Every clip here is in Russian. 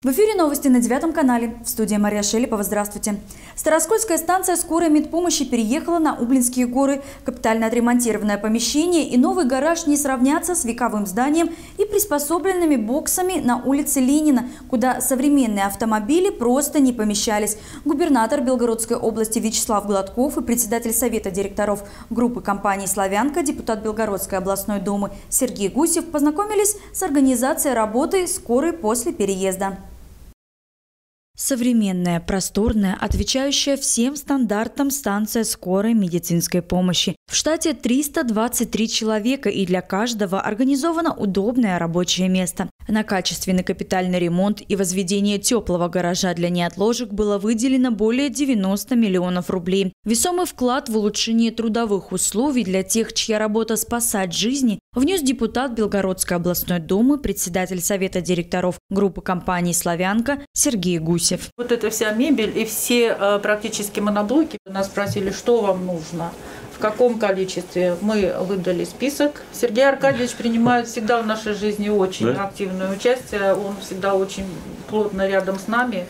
В эфире новости на 9 канале. В студии Мария Шелепова. Здравствуйте. Староскольская станция скорой медпомощи переехала на Ублинские горы. Капитально отремонтированное помещение и новый гараж не сравнятся с вековым зданием и приспособленными боксами на улице Ленина, куда современные автомобили просто не помещались. Губернатор Белгородской области Вячеслав Гладков и председатель Совета директоров группы компании «Славянка», депутат Белгородской областной думы Сергей Гусев познакомились с организацией работы скорой после переезда. Современная, просторная, отвечающая всем стандартам станция скорой медицинской помощи. В штате 323 человека, и для каждого организовано удобное рабочее место. На качественный капитальный ремонт и возведение теплого гаража для неотложек было выделено более 90 миллионов рублей. Весомый вклад в улучшение трудовых условий для тех, чья работа спасать жизни, внес депутат Белгородской областной думы, председатель Совета директоров группы компании «Славянка» Сергей Гусев. Вот эта вся мебель и все практически моноблоки. Нас спросили, что вам нужно, в каком количестве. Мы выдали список. Сергей Аркадьевич принимает всегда в нашей жизни очень активное участие. Он всегда очень плотно рядом с нами.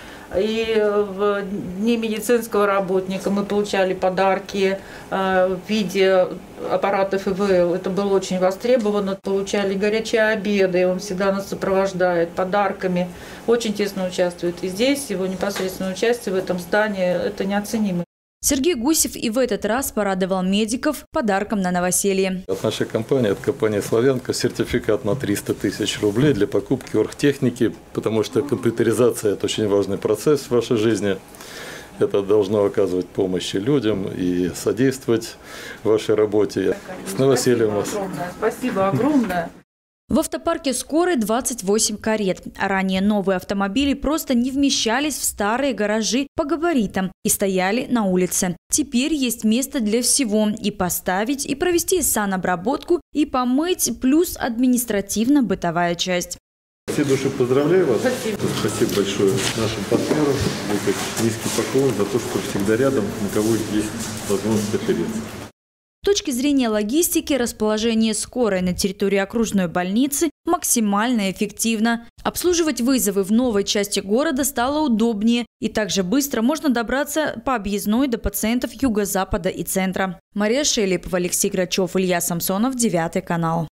И в дни медицинского работника мы получали подарки в виде аппаратов ИВЛ. Это было очень востребовано. Получали горячие обеды, он всегда нас сопровождает подарками. Очень тесно участвует и здесь, его непосредственное участие в этом здании, это неоценимо. Сергей Гусев и в этот раз порадовал медиков подарком на новоселье. От нашей компании, от компании «Славянка», сертификат на 300 тысяч рублей для покупки оргтехники, потому что компьютеризация – это очень важный процесс в вашей жизни. Это должно оказывать помощь людям и содействовать вашей работе. С новосельем вас. Спасибо огромное. В автопарке скорой 28 карет. Ранее новые автомобили просто не вмещались в старые гаражи по габаритам и стояли на улице. Теперь есть место для всего – и поставить, и провести санобработку, и помыть, плюс административно-бытовая часть. Все души поздравляю вас. Спасибо. Спасибо большое нашим партнерам. Низкий поклон за то, что всегда рядом, на кого есть возможность опереться. С точки зрения логистики, расположение скорой на территории окружной больницы максимально эффективно. Обслуживать вызовы в новой части города стало удобнее, и также быстро можно добраться по объездной до пациентов юго-запада и центра. Мария Шелепова, Алексей Грачев, Илья Самсонов, 9 канал.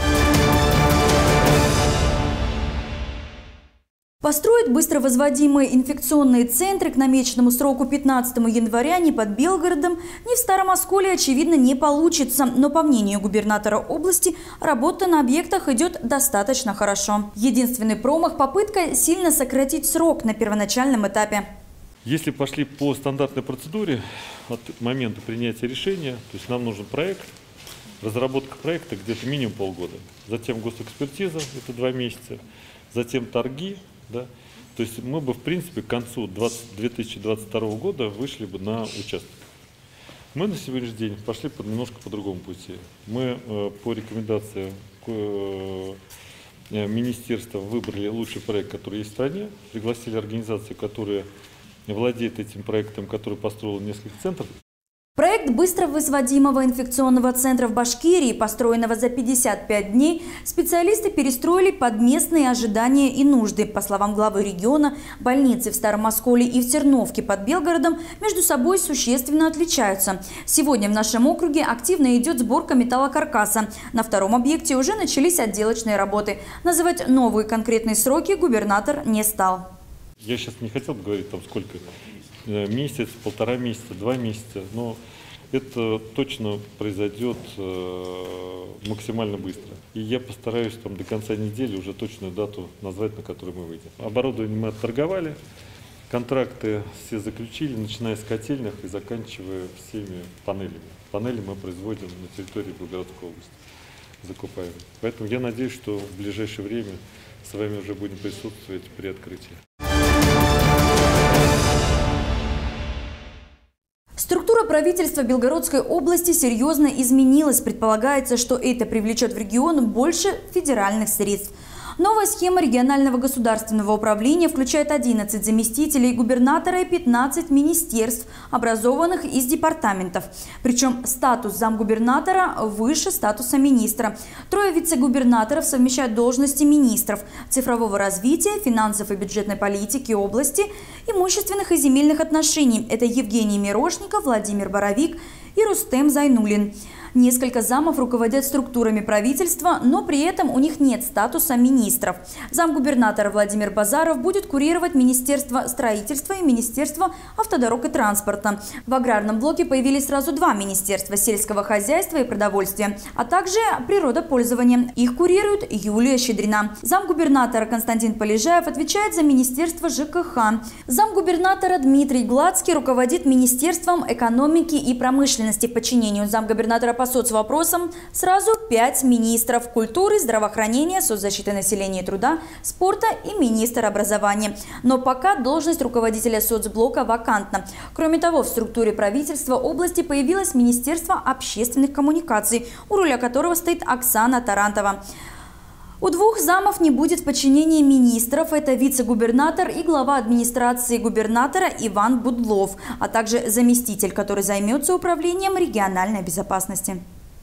Построить быстро возводимые инфекционные центры к намеченному сроку 15 января ни под Белгородом, ни в Старом Осколе, очевидно, не получится. Но, по мнению губернатора области, работа на объектах идет достаточно хорошо. Единственный промах – попытка сильно сократить срок на первоначальном этапе. Если пошли по стандартной процедуре от момента принятия решения, то есть нам нужен проект, разработка проекта где-то минимум полгода, затем госэкспертиза – это 2 месяца, затем торги. Да? То есть мы бы, в принципе, к концу 2022 года вышли бы на участок. Мы на сегодняшний день пошли немножко по другому пути. Мы по рекомендациям министерства выбрали лучший проект, который есть в стране, пригласили организацию, которая владеет этим проектом, который построила несколько центров. Проект быстро возводимого инфекционного центра в Башкирии, построенного за 55 дней, специалисты перестроили под местные ожидания и нужды. По словам главы региона, больницы в Старом Осколе и в Терновке под Белгородом между собой существенно отличаются. Сегодня в нашем округе активно идет сборка металлокаркаса. На втором объекте уже начались отделочные работы. Называть новые конкретные сроки губернатор не стал. Я сейчас не хотел бы говорить, там сколько. Месяц, 1,5 месяца, 2 месяца, но это точно произойдет максимально быстро. И я постараюсь там до конца недели уже точную дату назвать, на которую мы выйдем. Оборудование мы отторговали, контракты все заключили, начиная с котельных и заканчивая всеми панелями. Панели мы производим на территории Белгородской области, закупаем. Поэтому я надеюсь, что в ближайшее время с вами уже будем присутствовать при открытии. Структура правительства Белгородской области серьезно изменилась. Предполагается, что это привлечет в регион больше федеральных средств. Новая схема регионального государственного управления включает 11 заместителей губернатора и 15 министерств, образованных из департаментов. Причем статус замгубернатора выше статуса министра. 3 вице-губернаторов совмещают должности министров цифрового развития, финансов и бюджетной политики области, имущественных и земельных отношений. Это Евгений Мирошников, Владимир Боровик и Рустем Зайнулин. Несколько замов руководят структурами правительства, но при этом у них нет статуса министров. Замгубернатора Владимир Базаров будет курировать Министерство строительства и Министерство автодорог и транспорта. В аграрном блоке появились сразу 2 министерства – сельского хозяйства и продовольствия, а также природопользования. Их курирует Юлия Щедрина. Замгубернатора Константин Полежаев отвечает за Министерство ЖКХ. Замгубернатора Дмитрий Гладский руководит Министерством экономики и промышленности. В подчинению замгубернатора по соцвопросам сразу 5 министров – культуры, здравоохранения, соцзащиты населения и труда, спорта и министр образования. Но пока должность руководителя соцблока вакантна. Кроме того, в структуре правительства области появилось Министерство общественных коммуникаций, у руля которого стоит Оксана Тарантова. У 2 замов не будет в подчинении министров. Это вице-губернатор и глава администрации губернатора Иван Будлов, а также заместитель, который займется управлением региональной безопасности.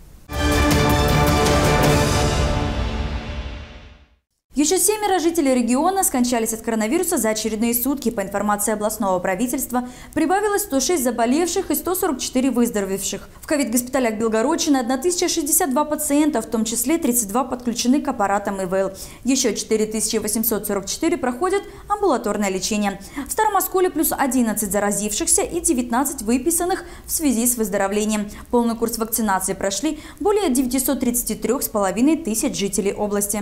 Еще 7 жителей региона скончались от коронавируса за очередные сутки. По информации областного правительства, прибавилось 106 заболевших и 144 выздоровевших. В ковид-госпиталях Белгородчины 1062 пациента, в том числе 32 подключены к аппаратам ИВЛ. Еще 4844 проходят амбулаторное лечение. В Старом Осколе плюс 11 заразившихся и 19 выписанных в связи с выздоровлением. Полный курс вакцинации прошли более 933,5 тысяч жителей области.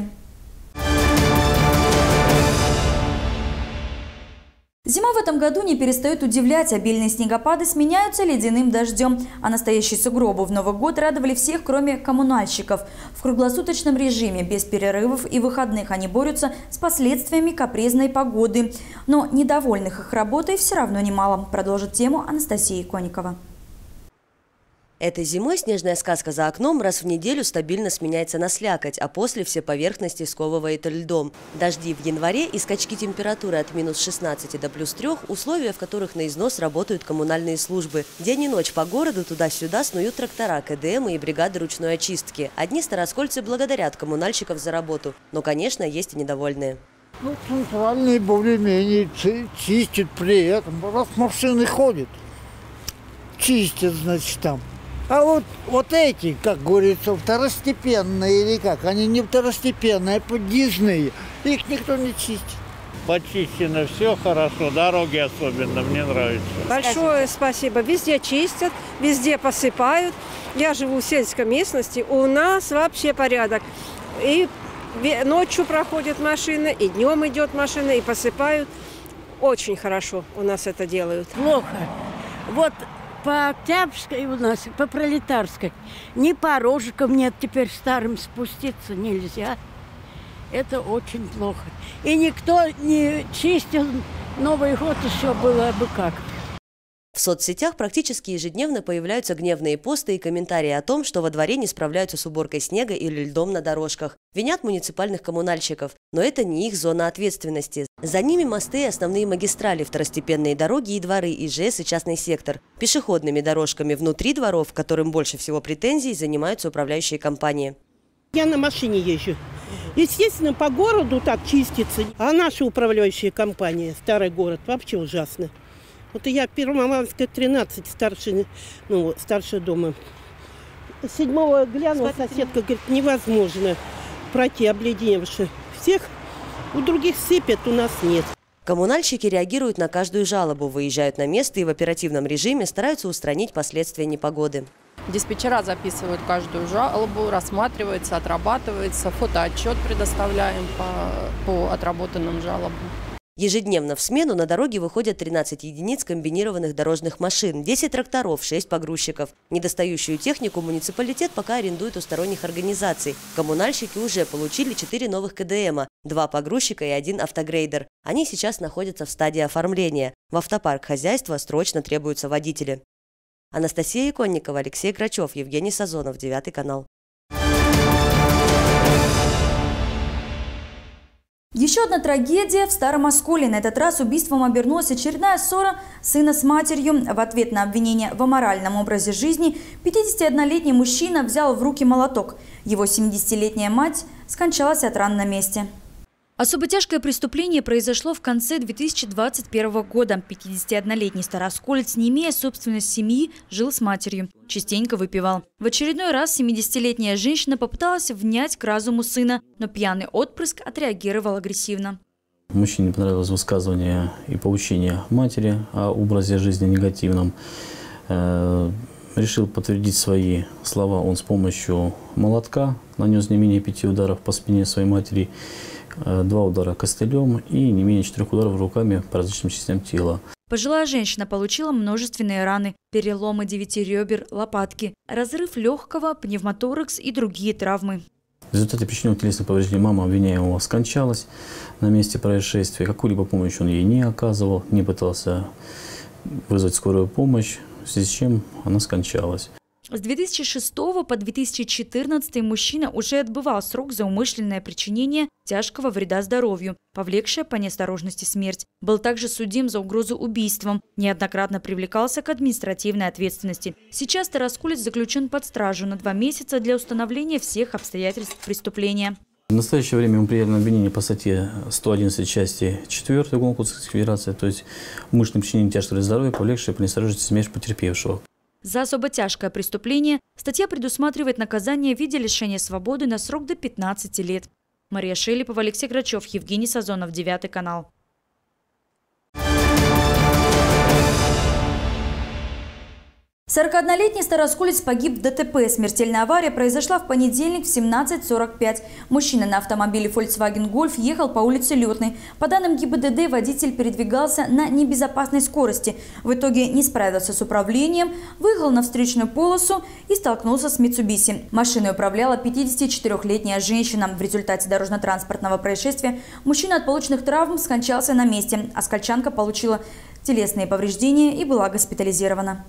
Зима в этом году не перестает удивлять. Обильные снегопады сменяются ледяным дождем. А настоящие сугробы в Новый год радовали всех, кроме коммунальщиков. В круглосуточном режиме, без перерывов и выходных они борются с последствиями капризной погоды. Но недовольных их работой все равно немало. Продолжит тему Анастасия Иконникова. Этой зимой снежная сказка за окном раз в неделю стабильно сменяется на слякоть, а после все поверхности сковывает льдом. Дожди в январе и скачки температуры от минус 16 до плюс 3 – условия, в которых на износ работают коммунальные службы. День и ночь по городу туда-сюда снуют трактора, КДМ и бригады ручной очистки. Одни староскольцы благодарят коммунальщиков за работу, но, конечно, есть и недовольные. Ну, центральные более-менее чистят при этом, раз машины ходят, чистят, значит, там. А вот эти, как говорится, второстепенные или как, они не второстепенные, а подъездные, их никто не чистит. Почищено все хорошо, дороги особенно, мне нравится. Большое спасибо. Везде чистят, везде посыпают. Я живу в сельской местности, у нас вообще порядок. И ночью проходят машины, и днем идет машина, и посыпают. Очень хорошо у нас это делают. Плохо. Вот по Октябрьской у нас, по Пролетарской, ни порожиком нет, теперь старым спуститься нельзя. Это очень плохо. И никто не чистил, Новый год еще было бы как. В соцсетях практически ежедневно появляются гневные посты и комментарии о том, что во дворе не справляются с уборкой снега или льдом на дорожках. Винят муниципальных коммунальщиков, но это не их зона ответственности. За ними мосты и основные магистрали, второстепенные дороги и дворы, ИЖС и частный сектор. Пешеходными дорожками внутри дворов, к которым больше всего претензий, занимаются управляющие компании. Я на машине езжу. Естественно, по городу так чистится. А наша управляющая компания, старый город, вообще ужасно. Вот я Первомаманская, 13, старшего дома. 7-го глянула, соседка говорит, невозможно пройти обледеневши. Всех у других сыпят, у нас нет. Коммунальщики реагируют на каждую жалобу, выезжают на место и в оперативном режиме стараются устранить последствия непогоды. Диспетчера записывают каждую жалобу, рассматривается, отрабатывается, фотоотчет предоставляем по отработанным жалобам. Ежедневно в смену на дороге выходят 13 единиц комбинированных дорожных машин, 10 тракторов, 6 погрузчиков. Недостающую технику муниципалитет пока арендует у сторонних организаций. Коммунальщики уже получили 4 новых КДМа, 2 погрузчика и 1 автогрейдер. Они сейчас находятся в стадии оформления. В автопарк хозяйства срочно требуются водители. Анастасия Иконникова, Алексей Грачев, Евгений Сазонов, 9 канал. Еще одна трагедия в Старом Осколе. На этот раз убийством обернулась очередная ссора сына с матерью. В ответ на обвинение в аморальном образе жизни 51-летний мужчина взял в руки молоток. Его 70-летняя мать скончалась от ран на месте. Особо тяжкое преступление произошло в конце 2021 года. 51-летний староосколец, не имея собственной семьи, жил с матерью. Частенько выпивал. В очередной раз 70-летняя женщина попыталась внять к разуму сына, но пьяный отпрыск отреагировал агрессивно. Мужчине понравилось высказывание и поучение матери о образе жизни негативном. Решил подтвердить свои слова он с помощью молотка. Нанес не менее 5 ударов по спине своей матери, 2 удара костылем и не менее 4 ударов руками по различным частям тела. Пожилая женщина получила множественные раны, переломы 9 ребер, лопатки, разрыв легкого, пневмоторакс и другие травмы. В результате причиненных телесных повреждений мама обвиняемого скончалась на месте происшествия. Какую-либо помощь он ей не оказывал, не пытался вызвать скорую помощь, в связи с чем она скончалась. С 2006 по 2014 мужчина уже отбывал срок за умышленное причинение тяжкого вреда здоровью, повлекшее по неосторожности смерть. Был также судим за угрозу убийством, неоднократно привлекался к административной ответственности. Сейчас староосколец заключен под стражу на 2 месяца для установления всех обстоятельств преступления. В настоящее время ему предъявлено обвинение по статье 111 части 4 Уголовного кодекса Федерации, то есть умышленное причинение тяжкого вреда здоровью, повлекшее по неосторожности смерть потерпевшего. За особо тяжкое преступление статья предусматривает наказание в виде лишения свободы на срок до 15 лет. Мария Шелепова, Алексей Грачев, Евгений Сазонов, 9 канал. 41-летний староосколец погиб в ДТП. Смертельная авария произошла в понедельник в 17:45. Мужчина на автомобиле Volkswagen Golf ехал по улице Летной. По данным ГИБДД, водитель передвигался на небезопасной скорости. В итоге не справился с управлением, выехал на встречную полосу и столкнулся с Mitsubishi. Машиной управляла 54-летняя женщина. В результате дорожно-транспортного происшествия мужчина от полученных травм скончался на месте. Оскольчанка получила телесные повреждения и была госпитализирована.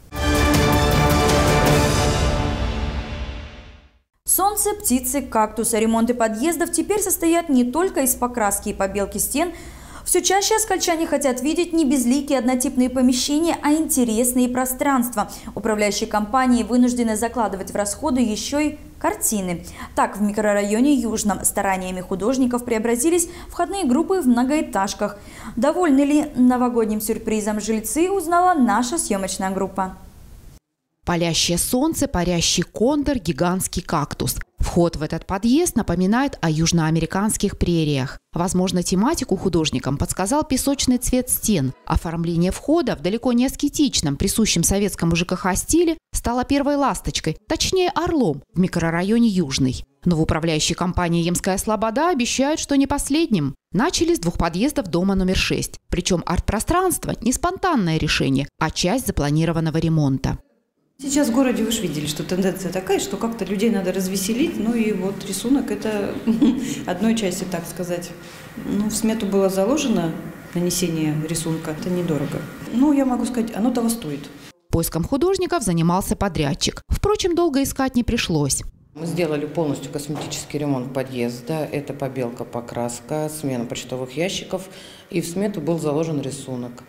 Солнце, птицы, кактусы. Ремонты подъездов теперь состоят не только из покраски и побелки стен. Все чаще оскольчане хотят видеть не безликие однотипные помещения, а интересные пространства. Управляющие компании вынуждены закладывать в расходы еще и картины. Так, в микрорайоне Южном стараниями художников преобразились входные группы в многоэтажках. Довольны ли новогодним сюрпризом жильцы, узнала наша съемочная группа. Палящее солнце, парящий кондор, гигантский кактус. Вход в этот подъезд напоминает о южноамериканских прериях. Возможно, тематику художникам подсказал песочный цвет стен. Оформление входа в далеко не аскетичном, присущем советскому ЖКХ стиле стало первой ласточкой, точнее орлом, в микрорайоне Южный. Но в управляющей компании «Емская Слобода» обещают, что не последним. Начали с 2 подъездов дома номер 6. Причем арт-пространство не спонтанное решение, а часть запланированного ремонта. Сейчас в городе вы же видели, что тенденция такая, что как-то людей надо развеселить. Ну и вот рисунок – это одной части, так сказать. Ну, в смету было заложено нанесение рисунка. Это недорого. Ну, я могу сказать, оно того стоит. Поиском художников занимался подрядчик. Впрочем, долго искать не пришлось. Мы сделали полностью косметический ремонт подъезда. Это побелка, покраска, смена почтовых ящиков. И в смету был заложен рисунок,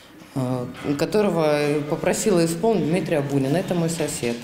которого попросила исполнить Дмитрия Абунина. Это мой сосед.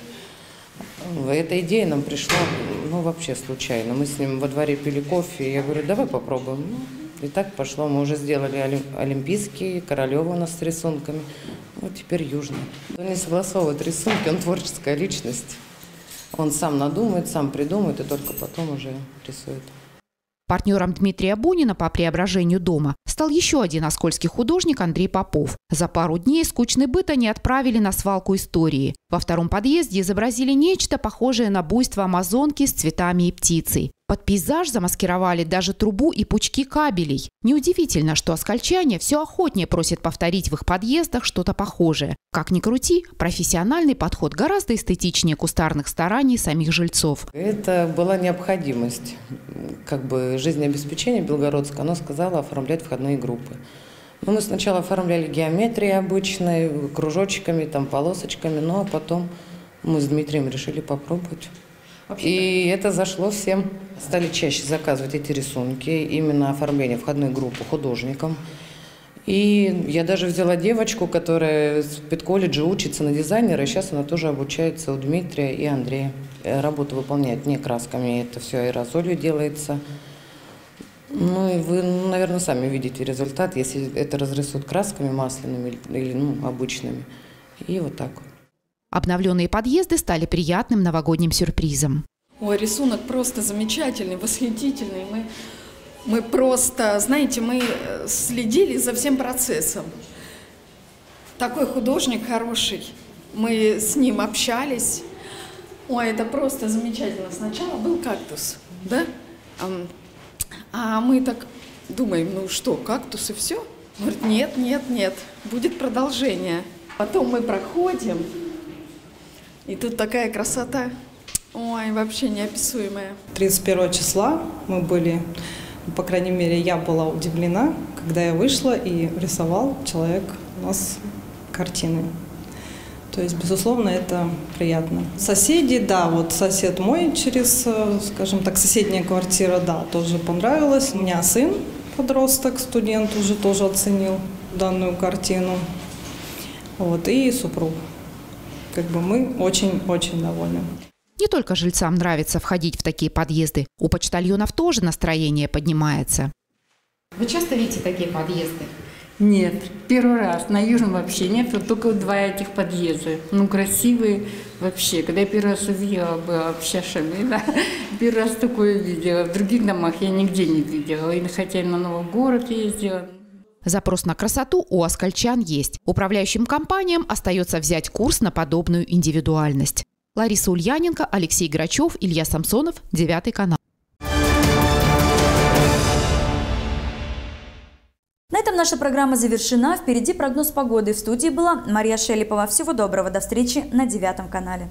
Эта идея нам пришла, вообще случайно. Мы с ним во дворе пили кофе, и я говорю, давай попробуем. И так пошло. Мы уже сделали олимпийский, Королева у нас с рисунками. Вот теперь Южный. Он не согласовывает рисунки, он творческая личность. Он сам надумает, сам придумает и только потом уже рисует. Партнером Дмитрия Абунина по преображению дома стал еще один оскольский художник Андрей Попов. За пару дней скучный быт они отправили на свалку истории. Во 2-м подъезде изобразили нечто похожее на буйство амазонки с цветами и птицей. Под пейзаж замаскировали даже трубу и пучки кабелей. Неудивительно, что оскольчане все охотнее просят повторить в их подъездах что-то похожее. Как ни крути, профессиональный подход гораздо эстетичнее кустарных стараний самих жильцов. Это была необходимость. Жизнеобеспечение Белгородска, оно сказало оформлять входные группы. Мы сначала оформляли геометрии обычной, кружочками, полосочками, а потом мы с Дмитрием решили попробовать. И это зашло всем. стали чаще заказывать эти рисунки, именно оформление входной группы художникам. И я даже взяла девочку, которая в педколледже учится на дизайнера, и сейчас она тоже обучается у Дмитрия и Андрея. Работу выполняет не красками, это все аэрозолью делается. Ну и вы, наверное, сами видите результат, если это разрисуют красками масляными или обычными. И вот так. Обновленные подъезды стали приятным новогодним сюрпризом. Ой, рисунок просто замечательный, восхитительный. Мы просто, знаете, мы следили за всем процессом. Такой художник хороший. Мы с ним общались. Ой, это просто замечательно. Сначала был кактус, да? А мы так думаем, ну что, кактус и все? Он говорит, нет, нет, нет, будет продолжение. Потом мы проходим, и тут такая красота. Ой, вообще неописуемая. 31 числа мы были, по крайней мере, я была удивлена, когда я вышла и рисовал человек у нас картины. То есть, безусловно, это приятно. Соседи, да, вот сосед мой через, скажем так, соседняя квартира, да, тоже понравилось. У меня сын, подросток, студент, уже тоже оценил данную картину. Вот, и супруг. Как бы мы очень-очень довольны. Не только жильцам нравится входить в такие подъезды, у почтальонов тоже настроение поднимается. Вы часто видите такие подъезды? Нет, первый раз. На Южном вообще нет, вот только 2 этих подъезда. Ну, красивые вообще. Когда я первый раз увидела, была вообще ошеломлена. Первый раз такое видела. В других домах я нигде не видела. И хотя я на Новый город ездила. Запрос на красоту у оскольчан есть. Управляющим компаниям остается взять курс на подобную индивидуальность. Лариса Ульяненко, Алексей Грачев, Илья Самсонов, 9 канал. На этом наша программа завершена. Впереди прогноз погоды. В студии была Мария Шелепова. Всего доброго. До встречи на 9 канале.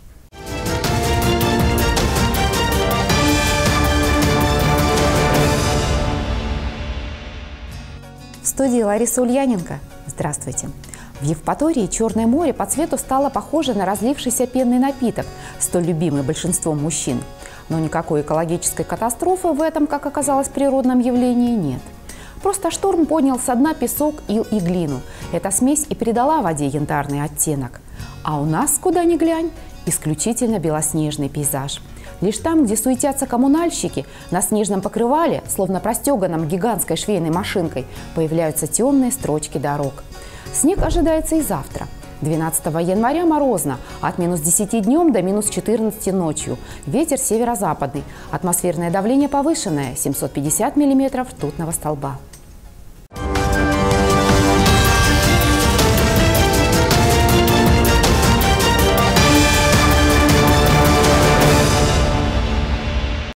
В студии Лариса Ульяненко. Здравствуйте. В Евпатории Черное море по цвету стало похоже на разлившийся пенный напиток, столь любимый большинством мужчин. Но никакой экологической катастрофы в этом, как оказалось, природном явлении нет. Просто шторм поднял со дна песок, ил и глину. Эта смесь и придала воде янтарный оттенок. А у нас, куда ни глянь, исключительно белоснежный пейзаж. Лишь там, где суетятся коммунальщики, на снежном покрывале, словно простеганном гигантской швейной машинкой, появляются темные строчки дорог. Снег ожидается и завтра. 12 января морозно, от -10 днем до -14 ночью. Ветер северо-западный, атмосферное давление повышенное, 750 мм ртутного столба.